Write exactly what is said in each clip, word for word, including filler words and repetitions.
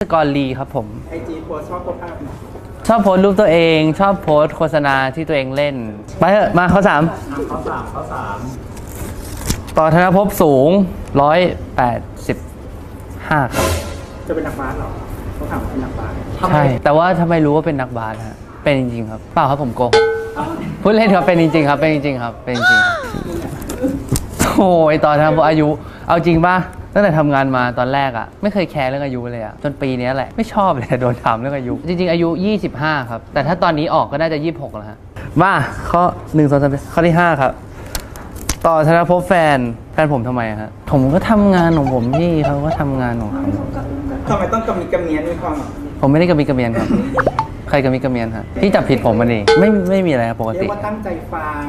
กอลีครับผมไอจีโพสชอบโพสภาพชอบโพสรูปตัวเองชอบโพสโฆษณาที่ตัวเองเล่นไปเถอะมาข้อสามข้อสามข้อสามต่อธนภพสูงร้อยแปดสิบห้าครับจะเป็นนักบาสหรอเขาถามว่าเป็นนักบาสใช่แต่ว่าทำไมรู้ว่าเป็นนักบาสฮะเป็นจริงๆครับเปล่าครับผมโกหกพูดเล่นครับเป็นจริงๆครับเป็นจริงๆครับเป็นจริงโอ้ยตอนทำอายุเอาจริงป่ะตั้งแต่ทำงานมาตอนแรกอ่ะไม่เคยแคร์เรื่องอายุเลยอ่ะจนปีนี้แหละไม่ชอบเลยโดนถามเรื่องอายุจริงๆอายุยี่สิบห้าครับแต่ถ้าตอนนี้ออกก็น่าจะยี่สิบหกแล้วฮะมาข้อหนึ่งสองสามข้อที่ห้าครับต่อธนภพแฟนแฟนผมทำไมฮะผมก็ทำงานของผมพี่เขาก็ทำงานของเขาทำไมต้องกำมีกำเนียนมีความผมไม่ได้กำมีกำเมียนครับใครกำมีกำเมียนฮะพี่จับผิดผมมันเองไม่ไม่มีอะไรครับปกติเรียกว่าตั้งใจฟัง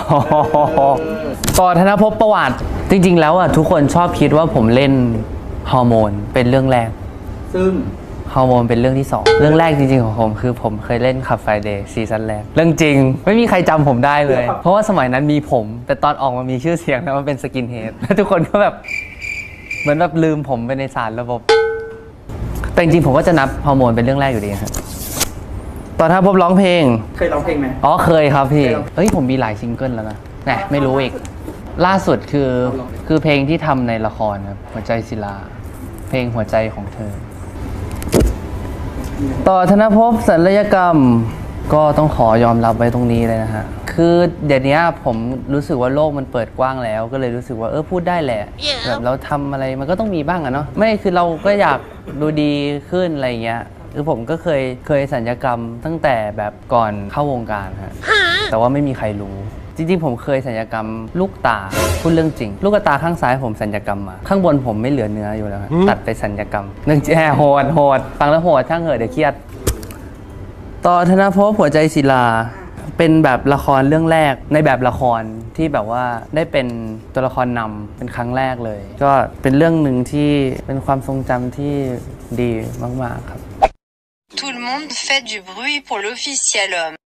ต่อธนภพประวัติจริงๆแล้วอ่ะทุกคนชอบคิดว่าผมเล่นฮอร์โมนเป็นเรื่องแรกซึ่งฮอร์โมนเป็นเรื่องที่สองเรื่องแรกจริงๆของผมคือผมเคยเล่นขับไฟเดย์ซีซั่นแรกเรื่องจริงไม่มีใครจำผมได้เลยเพราะว่าสมัยนั้นมีผมแต่ตอนออกมามีชื่อเสียงแล้วมันเป็นสกินเฮดแล้วทุกคนก็แบบเหมือนแบบลืมผมไปในสารระบบแต่จริงๆผมก็จะนับฮอร์โมนเป็นเรื่องแรกอยู่ดีครับตอนถ้าพบร้องเพลงเคยร้องเพลงไหมอ๋อเคยครับพี่เฮ้ยผมมีหลายซิงเกิลแล้วนะแหมไม่รู้อีกล่าสุดคือคือเพลงที่ทำในละครครับหัวใจศิลาเพลงหัวใจของเธอต่อธนภพศัลยกรรมก็ต้องขอยอมรับไว้ตรงนี้เลยนะฮะคือเดี๋ยวนี้ผมรู้สึกว่าโลกมันเปิดกว้างแล้วก็เลยรู้สึกว่าเออพูดได้แหละแบบเราทำอะไรมันก็ต้องมีบ้างอะเนาะไม่คือเราก็อยากดูดีขึ้นอะไรเงี้ยคือผมก็เคยเคยศัลยกรรมตั้งแต่แบบก่อนเข้าวงการฮะแต่ว่าไม่มีใครรู้จริงๆผมเคยศัลยกรรมลูกตาพูดเรื่องจริงลูกตาข้างซ้ายผมศัลยกรรมมาข้างบนผมไม่เหลือเนื้ออยู่แล้วตัดไปศัลยกรรมเรื่องแย่โหดโหดฟังแล้วโหดช่างเหอะเดี๋ยวเครียดต่อธนภพหัวใจศิลาเป็นแบบละครเรื่องแรกในแบบละครที่แบบว่าได้เป็นตัวละครนำเป็นครั้งแรกเลยก็เป็นเรื่องหนึ่งที่เป็นความทรงจำที่ดีมากๆครับ Tout le monde fait du bruit pour l'officiel homme